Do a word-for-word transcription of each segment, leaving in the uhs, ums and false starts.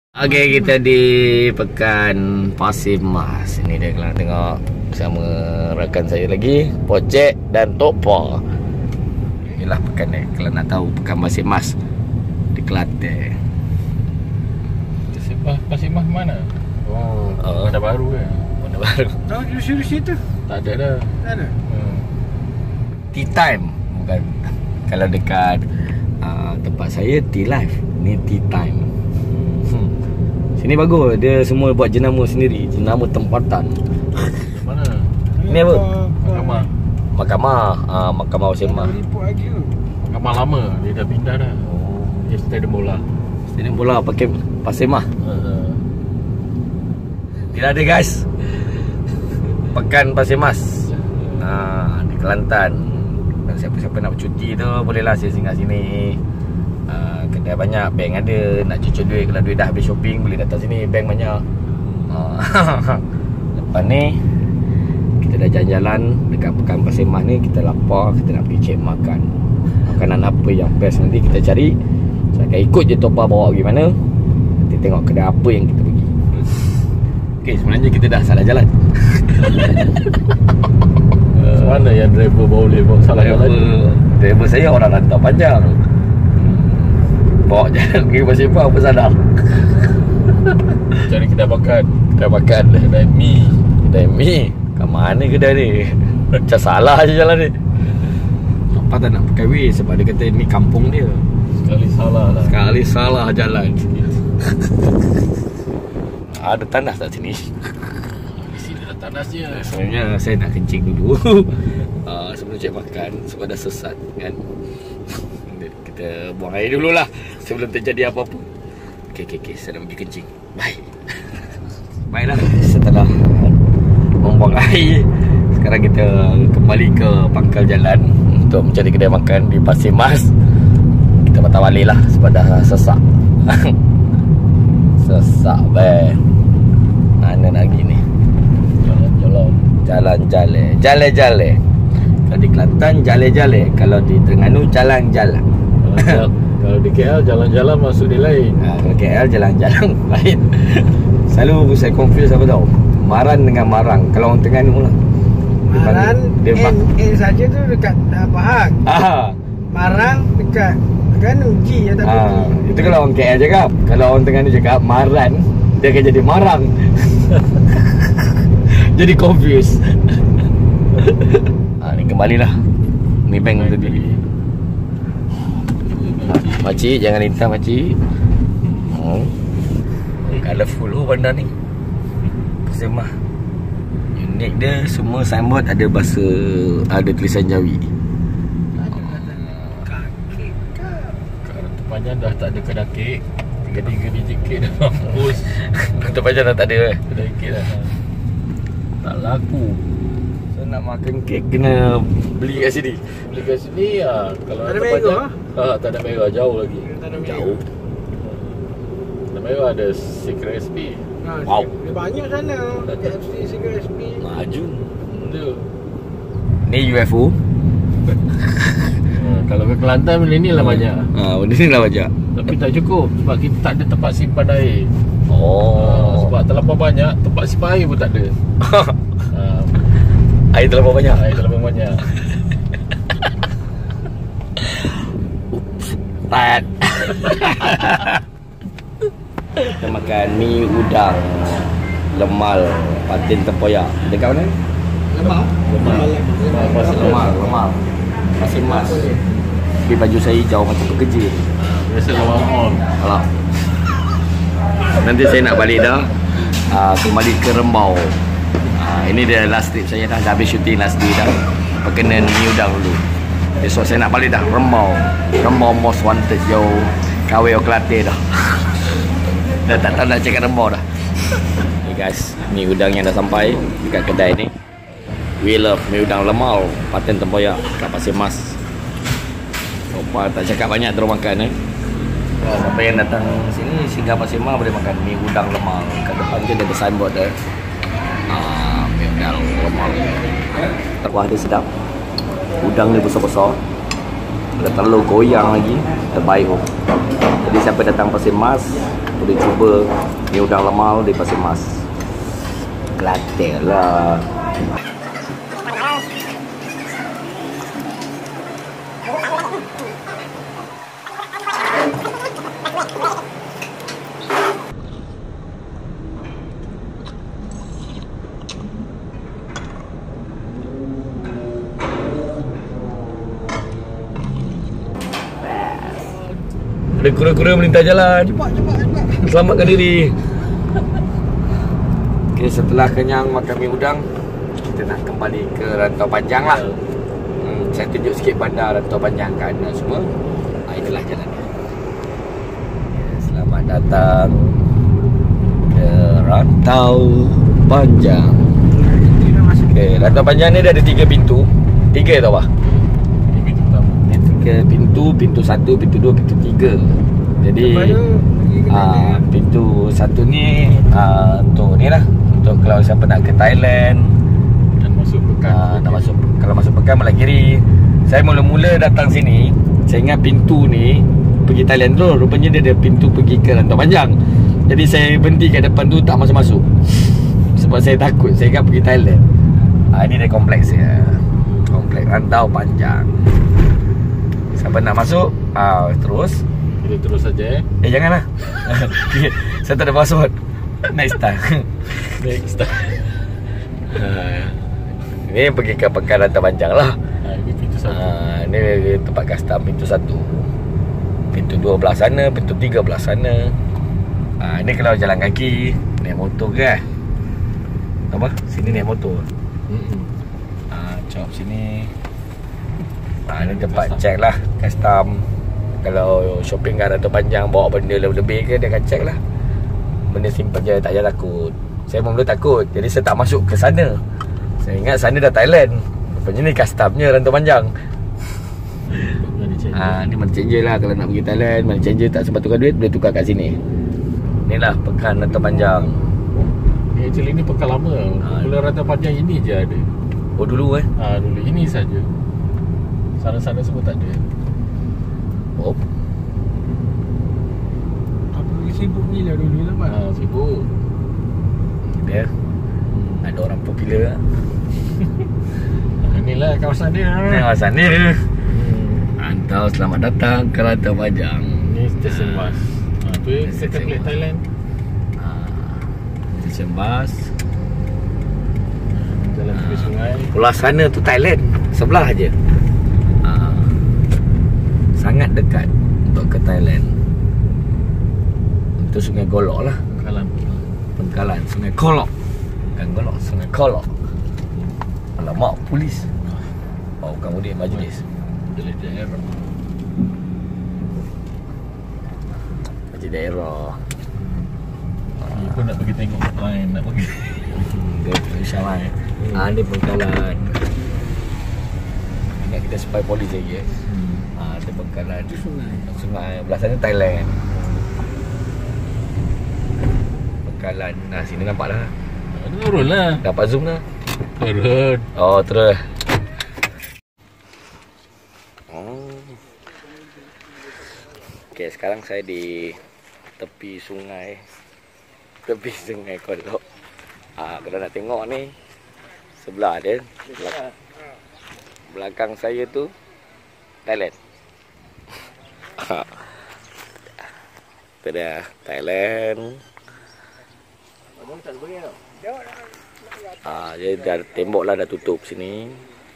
Okey, kita di Pekan Pasir Mas. Ini dia kalau tengok bersama rakan saya lagi, Pocek dan Topa. Inilah pekan ni. Kalau nak tahu Pekan Pasir Mas di Kelantan. Pasir Mas mana? Oh, oh, ada baru ke? Mana baru? Oh, di situ. Tak ada dah. Tak ada. Hmm. Tea time bukan. Kalau dekat uh, tempat saya Tea Life. Ni Tea Time. Hmm. Sini bagus, dia semua buat jenama sendiri, jenama tempatan. Mana? Ni apa? Mahkamah. Mahkamah, ah Mahkamah Pasir Mas. Report lagi tu. Mahkamah lama, dia dah pindah dah. Oh, Dia stadium bola. stadium bola pakai Pasir Mas. Uh, Tidak ada guys. Pekan Pasir Mas. Ah, di Kelantan. Dan siapa-siapa nak bercuti tu bolehlah saya singgah sini. Uh, kedai banyak, bank ada. Nak cucuk duit, kalau duit dah habis shopping boleh datang sini, bank banyak. uh, Lepas ni kita dah jalan-jalan dekat Pekan Pasir Mas ni. Kita lapar, kita nak pergi cek makan. Makanan apa yang best nanti kita cari. Saya akan ikut je Topa bawa pergi mana. Nanti tengok kedai apa yang kita pergi. Okay, sebenarnya kita dah salah jalan. uh, mana yang driver boleh bawa salah driver, jalan? driver saya orang rantau panjang. Bawa jalan pergi Pasir Mas apa sadar. Cari kedai makan. Kedai makan, Kedai mi. kedai mi. Kat mana kedai ni? Macam salah je jalan ni. Apa tak nak pakai way sebab dia kata ni kampung dia. Sekali salah lah. Sekali salah jalan. Ada tandas tak sini? Di sini dah tandas je. Sebenarnya saya nak kencing dulu. uh, Sebelum cek makan sebab dah sesat kan. Kita buang air dululah sebelum terjadi apa-apa. Okey, okey, okey. Saya nak pergi kencing. Bye. Baiklah, setelah membuang air, sekarang kita kembali ke pangkal jalan untuk mencari kedai makan di Pasir Mas. Kita patah balik lah sebab dah sesak. Sesak bang. Mana lagi ni? Jalan-jalan. Jalan-jalan. Jalan-jalan. Kalau di Kelantan jalan-jalan, kalau di Terengganu jalan-jalan. Kalau di K L jalan-jalan masuk dia lain. Ha, kalau K L jalan-jalan lain. Selalu saya confuse apa tau? Maran dengan Marang. Kalau orang Terengganu lah. Maran dia N, N saja tu dekat uh, Pahang. Ah. Marang dekat kan G atau Ah, G. itu kalau orang K L cakap. Kalau orang Terengganu cakap Maran, dia akan jadi Marang. Jadi confuse. Ah, ni kembalilah. Ni bank tadi. Makcik, jangan lintah makcik. Oh. Colourful oh bandar ni. Pasir Mas. Unik dia, semua signboard ada bahasa, ada tulisan Jawi. Kaki ke? Kartu panjang dah tak ada kedakik. Tiga-tiga digit kek dah mampus. Kata panjang dah tak ada eh. Kedakik dah tak laku. So nak makan kek kena beli kat sini. Beli kat sini ya. Kalau Tak ada harga merah panjang, ah? ah, tak ada merah, jauh lagi. Tak ada Jauh. Tak ada merah, ada Secret S P. Ha, Wow. dia banyak sana. K F C, Secret S P. Maju. Dia. Ni U F O. Ha, kalau ke Kelantan benda ni lah banyak. Ha, benda ni lah banyak. Tapi tak cukup sebab kita tak ada tempat simpan air. Ha, Oh. sebab terlampau banyak, tempat simpan air pun tak ada. Ha, Air terlalu banyak. air terlampau banyak. Pat. Kita makan mi udang lemal patin tempoyak. Dekat mana? Lemau. Lemau. Lemau Pasir Mas. Lemal, lemal. Pasir Mas. Tapi baju saya hijau macam pekerja. Ha, biasa lemau mall. Alah. Nanti saya nak balik dah. uh, Kembali ke Rembau. uh, Ini dia last trip saya dah. Dah habis syuting last day dah. Perkenan mi udang dulu. Besok saya nak balik dah Rembau. Rembau most wanted yo. Kawin o Kelantan dah. Dah tak tahu nak cakap Rembau dah. Okay guys, mi udang yang dah sampai dekat kedai ni. We love mi udang lemal patin tempoyak kat Pasir Mas. Opa tak cakap banyak terus makan eh. Oh, siapa yang datang sini singgah Pasir Mas boleh makan mi udang lemal. Kat depan tu ada signboard dah. Ah, mi udang lemal. Kuah dia sedap. Udang dia besar-besar. Ada telur goyang lagi, terbaik oh. Jadi siapa datang Pasir Mas boleh cuba mi udang lemau di Pasir Mas. Kelantan lah. Ada kura-kura melintas jalan. Cepat, cepat, cepat. Selamatkan diri. Okay, setelah kenyang makan mi udang, kita nak kembali ke Rantau Panjang lah. hmm, Saya tunjuk sikit bandar Rantau Panjang kat anda semua. ha, Inilah jalannya. Selamat datang ke Rantau Panjang. Okay, Rantau Panjang ni dia ada tiga pintu. Tiga tau bah? Ini pintu pertama. Tiga pintu, pintu satu, pintu dua, pintu tiga. Jadi uh, pintu satu ni uh, untuk ni lah, untuk kalau siapa nak ke Thailand Dan masuk Pekan. uh, nak masuk, kalau masuk Pekan belah kiri. Saya mula-mula datang sini, saya ingat pintu ni pergi Thailand tu, rupanya dia ada pintu pergi ke Rantau Panjang. Jadi saya berhenti kat depan tu, tak masuk-masuk. Sebab saya takut, saya ingat pergi Thailand. uh, Ini dia kompleks dia, kompleks Rantau Panjang. Siapa nak masuk, uh, terus. Kita terus saja eh. Eh janganlah. Saya tak ada password. Next time. Next time. uh, Ini pergi ke Pekan Rantau Panjang lah. Ha, ini pintu satu. uh, Ini tempat custom pintu satu. Pintu dua belah sana, pintu tiga belah sana. uh, Ini kalau jalan kaki, naik motor ke? Apa? Sini naik motor. Hmm. uh, Chop sini. uh, Ini tempat check lah, custom. Kalau shopping kat Rantau Panjang bawa benda lebih-lebih ke, dia akan check lah. Benda simple je, tak payah takut. Saya mula takut, jadi saya tak masuk ke sana. Saya ingat sana dah Thailand. Rupanya ni customnya Rantau Panjang. Ah, ni money changer lah. Kalau nak pergi Thailand, money changer tak sempat tukar duit, boleh tukar kat sini. Inilah Pekan Rantau Panjang. Eh, actually ni Pekan lama. Ha. Pulau Rantau Panjang ini je ada. Oh dulu eh. Ah, dulu ini saja. Sana-sana semua tak ada. Oh. Apa sibuk ni lah dulu lah Mat. Ah, sibuk. Dia Hmm. ada orang popular. Ah, inilah kawasan dia. Ni kawasan ni. Hmm. Rantau, selamat datang ke Rantau Panjang. Ni stesen bas. Ah, tu yang kita Stesen klik bas. Thailand. Ah, stesen bas. Jalan tepi sungai. Pulau sana tu Thailand, sebelah aje. Ah, sangat dekat untuk ke Thailand. Itu Sungai Golok lah. Kalan. Pengkalan Sungai Kolok. Bukan Golok, Sungai Kolok. Alamak, polis. Oh, bukan mudik majlis. Jalan daerah. Majlis daerah. Ni pun nak pergi tengok lain, nak pergi. Dia InsyaAllah eh. Ah, ni Pengkalan. Ingat kita spy polis lagi eh. Hmm. Ah, ada Pengkalan. Itu sungai. Sungai belah sana Thailand. Pengkalan. Nah, sini nampak dah. Ah, turun lah. Dapat zoom dah. Turun. Oh, terus. Oh. Okey, sekarang saya di tepi sungai. Tepi sungai Kolok. Ah, kalau nak tengok ni sebelah dia, belakang, belakang saya tu Thailand. Itu dia Thailand. Ah, jadi dah tembok lah dah tutup sini.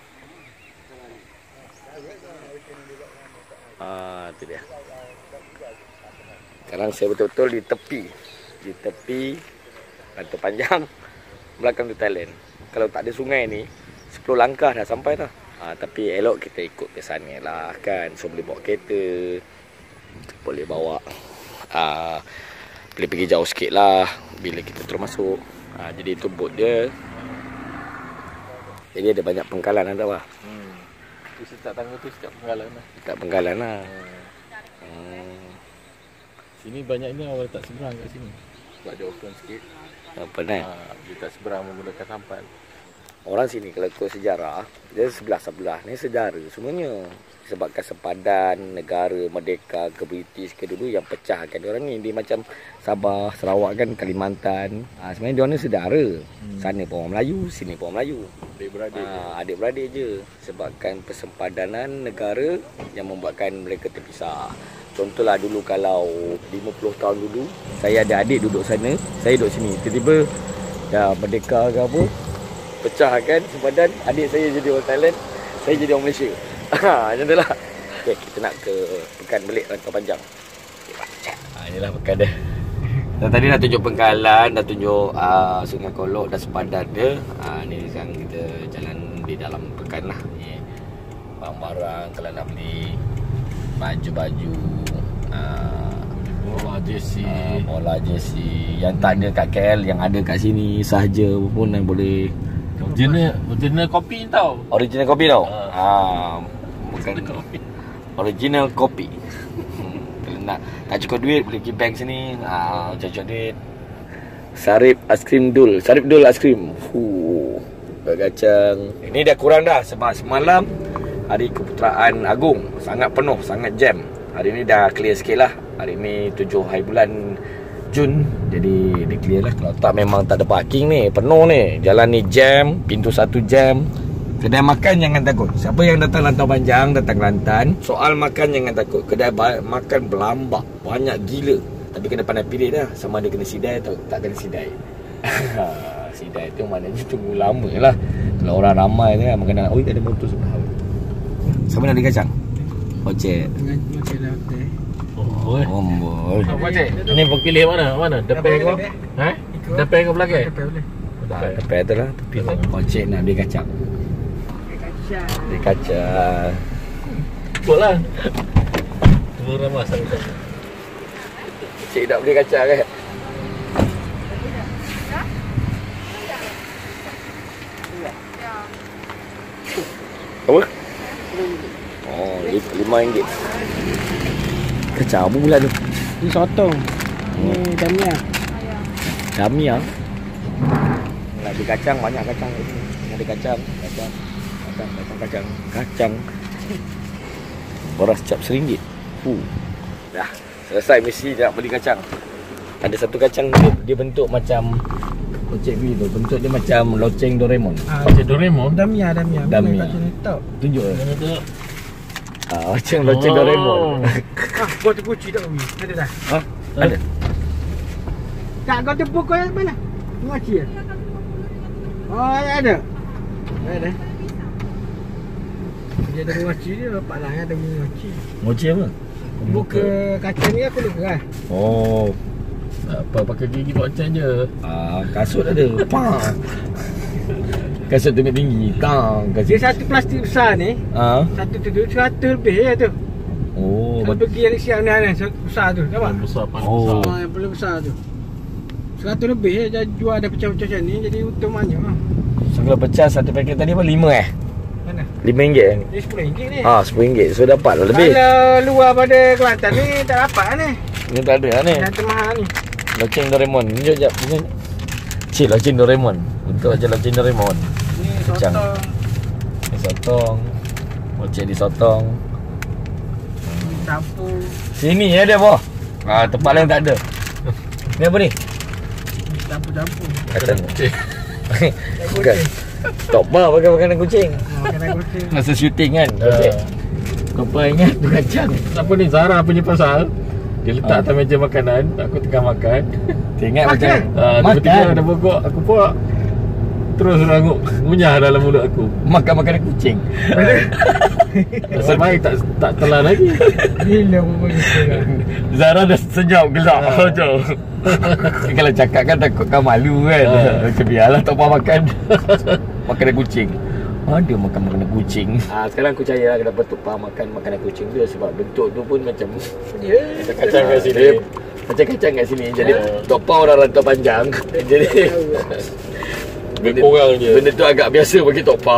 Ah, itu dia. Sekarang saya betul-betul di tepi, di tepi Rantau Panjang, belakang tu Thailand. Kalau tak ada sungai ni, sepuluh langkah dah sampai dah. Ah, tapi elok kita ikut ke sana lah kan. So boleh bawa kereta, boleh bawa ah, boleh pergi jauh sikit lah bila kita terus masuk. Ah, jadi itu boat dia. Jadi ada banyak pengkalan ada lah. Hmm. Tu setiap tangga tu setiap penggalan lah. Dekat pengkalan lah. Hmm. Hmm. Sini banyaknya orang tak seberang kat sini. Sebab dia open sikit. Apa ni? Ha, dia tak seberang menggunakan sampan. orang sini kalau ikut sejarah, dia sebelah-sebelah ni sejarah semuanya. Sebabkan sempadan negara merdeka ke British ke dulu yang pecahkan orang ni. Dia macam Sabah, Sarawak kan, Kalimantan. Ha, sebenarnya dia ni saudara. Hmm. Sana pun orang Melayu, sini pun orang Melayu. Adik-beradik. Ha, adik-beradik je. Sebabkan persempadanan negara yang membuatkan mereka terpisah. Contohlah dulu kalau lima puluh tahun dulu, saya ada adik duduk sana, saya duduk sini. Tiba-tiba dah merdeka ke apa, pecahkan sempadan, adik saya jadi orang Thailand, saya jadi orang Malaysia. Ha, macam tu lah. Okay, kita nak ke Pekan Belik Rantau Panjang. Ha, inilah pekan dia. Dan tadi dah tunjuk Pengkalan, dah tunjuk uh, Sungai Kolok dan sempadan dia. Ha, ni sekarang kita jalan di dalam pekan lah. Ni barang-barang kalau nak beli baju-baju, uh, Bola jersey, uh, bola jersey yang tak ada kat K L, yang ada kat sini sahaja pun yang boleh. Original, original kopi tau. Original kopi tau. Ha. Ha, bukan Kopi. original kopi. Hmm, kalau nak tak cukup duit boleh pergi bank sini. Ha, cukup duit. Sarip aiskrim Dul. Sarip Dul aiskrim. Fuh, berkacang. Ini dah kurang dah sebab semalam Hari Keputeraan Agong sangat penuh, sangat jam. Hari ni dah clear sikit lah. Hari ni tujuh hari bulan Jun. Jadi dia clear lah. Kalau tak memang tak ada parking ni, penuh ni. Jalan ni jam, pintu satu jam. Kedai makan jangan takut. Siapa yang datang Rantau Panjang, datang Kelantan, soal makan jangan takut. Kedai makan berlambak, banyak gila. Tapi kena pandai pilih dah, sama ada kena sidai atau tak kena sidai. Sidai tu maknanya tunggu lama lah. Kalau orang ramai tu kan, makan dah, oi ada motor sebelah. Siapa nak beli kacang? Ocek. Dengan macam dah hotel. Oh, eh. Ombol. Apa cik? Ini pilih mana? Mana? Depan ke? Ha? Depan ke belakang? Depan boleh. Ah, tepi tu lah, tepi tu. Ocek nak beli kacang. Kacang. Beli kacang. Ikut lah. Murah masa kita. Cik nak beli kacang kan? Apa? Oh, lima ringgit. Kacang apa pula tu? Ni sotong. Ni damia. Damia. Nak beli kacang, banyak kacang kat sini. Ada kacang, kacang, kacang, kacang, kacang, kacang. Beras cap seringgit. Fuh. Dah, selesai misi nak beli kacang. Ada satu kacang dia, dia bentuk macam Ocek B tu, bentuk dia macam loceng Doraemon. Ah, Macam Doraemon. damia, damia. Damia. Kacang ni tak. Tunjuk lah. Mana tu? Ah, macam loceng Oh. Doraemon. Ah, kau terpuji tak Umi? Ada dah. Ha? Ada? Tak, kau tepuk kau yang mana? Mengaci ya? Oh, ada. Ada. Dia ada mengaci dia, bapak lah ada mengaci. Mochi apa? Buka kacang ni aku dah keras. Oh. Tak apa, pakai gigi buat macam je. Ah, kasut ada. Pang. Kasut tinggi-tinggi. Tang. Dia Kasut. satu plastik besar ni, Ah. satu tu tu seratus lebih ya tu. Oh. Kalau pergi yang siang ni ada satu besar tu, nampak? Paling besar, paling Oh. besar. Oh, yang paling besar tu. Seratus lebih ya, dia jual ada pecah-pecah macam ni, jadi untung banyak lah. So kalau pecah satu paket tadi apa? Lima eh? Mana? Lima ringgit eh? Ni sepuluh ringgit ni. Ah, sepuluh ringgit. So dapat lah lebih. Kalau luar pada Kelantan ni tak dapat lah ni. Ni tak ada lah ni. Yang termahal ni. Loceng Doraemon. Tunjuk sekejap. Tunjuk. Cik, loceng Doraemon. Untuk macam loceng Doraemon. Ni Kacang. sotong. Ni sotong. Loceng di sotong. Ni campur. Sini ya dia boh. Ah, tempat lain tak ada. Ni apa ni? Ni campur-campur. Kacang. Cik. Bukan. Top bar pakai makanan kucing. Oh, kena kucing. Masa syuting kan. Ah. Kau apa ingat tu kacang? Apa ni Zara punya pasal? Dia letak Ah. atas meja makanan, aku tengah makan. Tengok Makan. macam Ah, tiba-tiba ada pokok, aku puak. Terus rangup ngunyah dalam mulut aku. makan makanan kucing. Nasib baik tak tak telan lagi. Gila pun begitu kan. Zara dah senyap gelak Ah. macam. Kalau cakap kan takut kau malu kan. Ah. Macam biarlah tak apa makan. Makanan kucing. Ada makan makanan kucing. Ah, sekarang aku percaya lah kenapa tu faham makan makanan kucing tu sebab bentuk tu pun macam Ya. Kacang kat sini. Dia macam kacang kat sini. Jadi Ah. topa orang Rantau Panjang. Jadi Lebih kurang je. benda tu agak biasa bagi topa.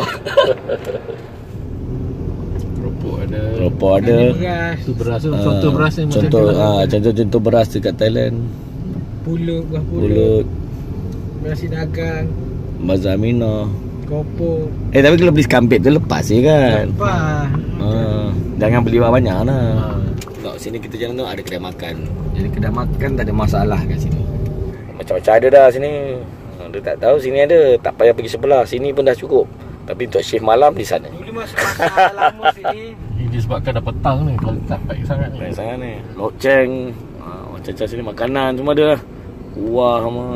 Keropok ada. Keropok ada. Ni beras, Tu beras tu, Ah, contoh beras ni macam contoh, tu. lah. ah, contoh-contoh beras dekat Thailand. pulut, buah pulut, Pulut, nasi dagang. Mazamina. Kopo. Eh tapi kalau beli sekampit tu lepas je kan. Lepas. Uh, jangan beli banyak lah. Kat sini kita jalan tu ada kedai makan. Jadi kedai makan tak ada masalah kat sini. Macam-macam ada dah sini. Dia tak tahu sini ada, tak payah pergi sebelah. Sini pun dah cukup. Tapi untuk shift malam di sana. Dulu masa pasal lama sini. Ini disebabkan dah petang ni, kalau tak baik sangat ni. Baik sangat ni. Loceng, uh, macam-macam sini makanan semua ada lah. Kuah semua.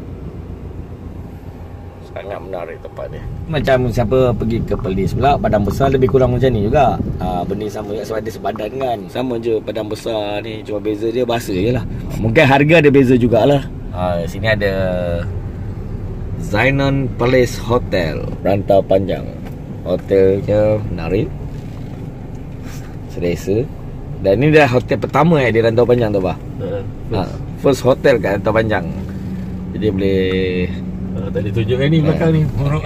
Sangat menarik tempat ni. Macam siapa pergi ke Perlis pula, Padang Besar lebih kurang macam ni juga. uh, Benda sama juga sebab ada sebadan kan. Sama je Padang Besar ni, cuma beza dia bahasa je lah. Mungkin harga ada beza jugalah. uh, Sini ada Zainon Palace Hotel, Rantau Panjang. Hotelnya menarik, selesa. Dan ni dah hotel pertama eh di Rantau Panjang tu bah. Uh, ha, First hotel kat Rantau Panjang. Jadi boleh uh, tadi tunjukkan ni belakang ni buruk.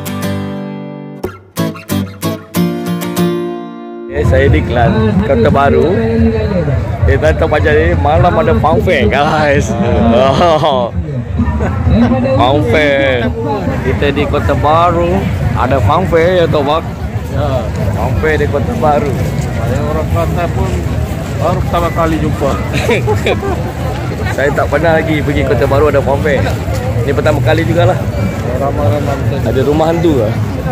Eh, saya di Klan Kota Baru. Di Rantau Panjang ni malam ada fun fair guys. Oh. Fun fair. Kita di Kota Baru ada fun fair ya toh bang. Ya, Fun fair di Kota Baru. saya orang Kelantan pun baru pertama kali jumpa. Saya tak pernah lagi pergi Kota Baru ada fun fair. Ini pertama kali jugalah. Ramai-ramai macam ni. Ada rumah hantu lah.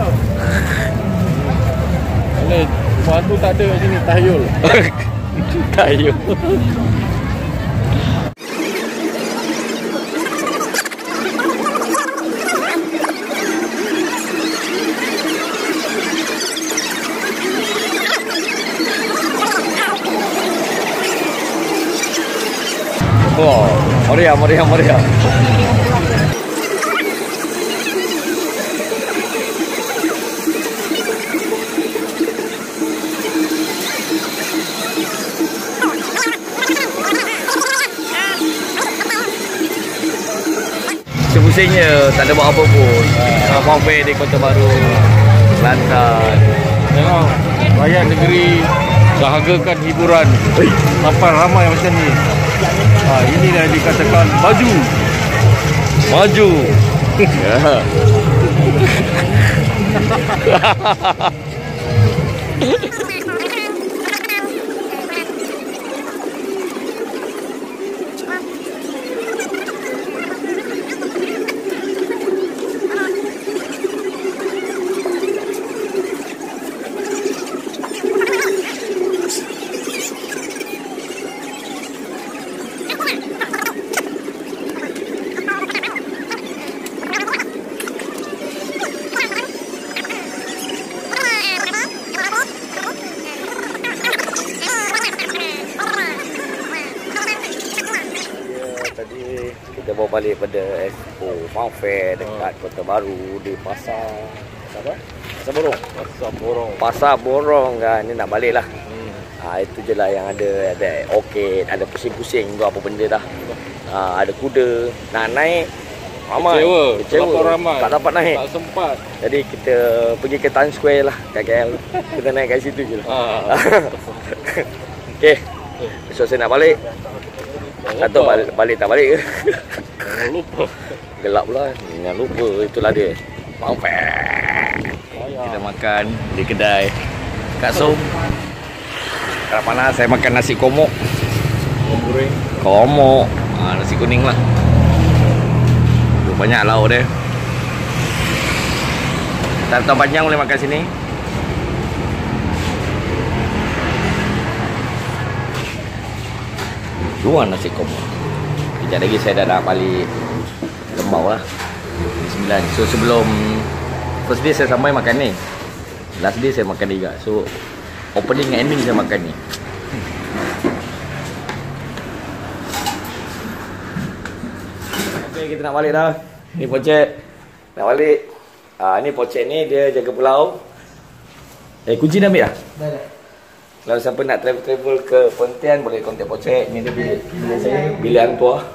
Boleh, rumah tu tak ada kat sini, tahyul. Tayo. Wow, meriah, meriah, meriah. Pusingnya tak ada buat apa pun. Ha, Fun fair di Kota Baru, Kelantan. Tengok, rakyat negeri dahagakan hiburan sampai ramai macam ni. Ha, inilah yang dikatakan maju. Maju. Ya. Kita bawa balik pada Expo Fun Fair dekat Kota Baru di Pasar apa? Pasar Borong. Pasar Borong. Pasar Borong kan. Ni nak balik lah. Hmm. Ha, itu je lah yang ada. Ada orchid, ada pusing-pusing tu apa benda dah. Ha, ada kuda. Nak naik ramai. Kecewa. Kecewa. Terlalu ramai. Tak dapat naik. Tak sempat. Jadi kita pergi ke Times Square lah kat K L. Kita naik kat situ je lah. Ha. Okey. Besok saya nak balik. Tak tahu balik, balik tak balik ke. Jangan lupa. Gelap pula. Jangan lupa. Itulah dia. Fun Fair. Kita makan di kedai Kak Som. Kalau panas saya makan nasi komok. Goreng. Komok. Ha, nasi kuning lah. Banyak lauk dia. Rantau Panjang boleh makan sini. Luar nasi komok. Sekejap lagi saya dah nak balik Lembau lah. sembilan. So sebelum first day saya sampai makan ni. Last day saya makan juga. So opening and ending saya makan ni. Okay, kita nak balik dah. Ni Pocek. Nak balik. Ah, ni Pocek ni dia jaga pulau. Eh kunci dah ambil dah? Dah dah. Kalau siapa nak travel-travel ke Pontian boleh kontak Pocek. Ni dia bilik, bilik saya, bilik hang tua.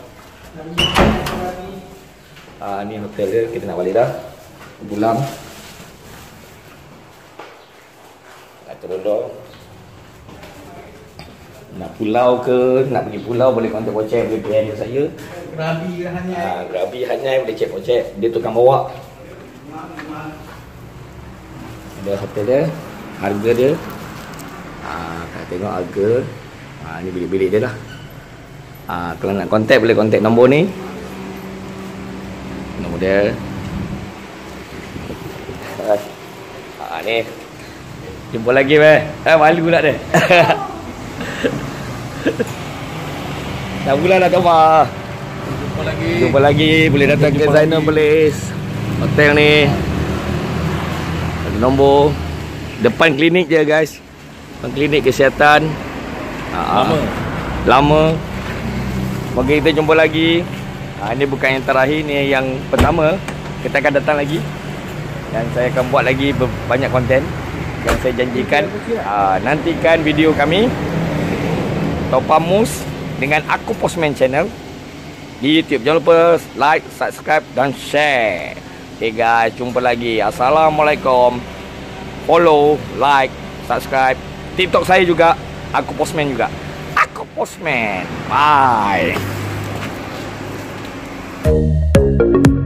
Ah, ni hotel dia, kita nak balik dah. Pulang. Nak turun dah. Nak pulau ke, nak pergi pulau boleh kontak Pocek, boleh P M saya. Krabi ke hanya. Ah, Krabi Hanyai boleh cek Pocek, dia tukang bawa. Ada hotel dia, harga dia. Ah, kita tengok harga. Ah, ni bilik-bilik dia lah. Ah, kalau nak kontak boleh kontak nombor ni. Nombor dia. Ah, ni. Jumpa lagi weh. Eh, malu pula dia. Dah bulan dah Tomah. Jumpa lagi. Jumpa lagi. Boleh datang ke Zainal Place hotel ni. Ada nombor. Depan klinik je guys. Depan klinik kesihatan. Lama. Lama. Moga kita jumpa lagi. Ha, ini bukan yang terakhir, ni yang pertama. Kita akan datang lagi. Dan saya akan buat lagi banyak konten yang saya janjikan. Ha, nantikan video kami Topamus dengan Aku Postman Channel di YouTube. Jangan lupa like, subscribe dan share. Okay guys, jumpa lagi. Assalamualaikum. Follow, like, subscribe. TikTok saya juga Aku Postman juga. Aku Postman. Bye.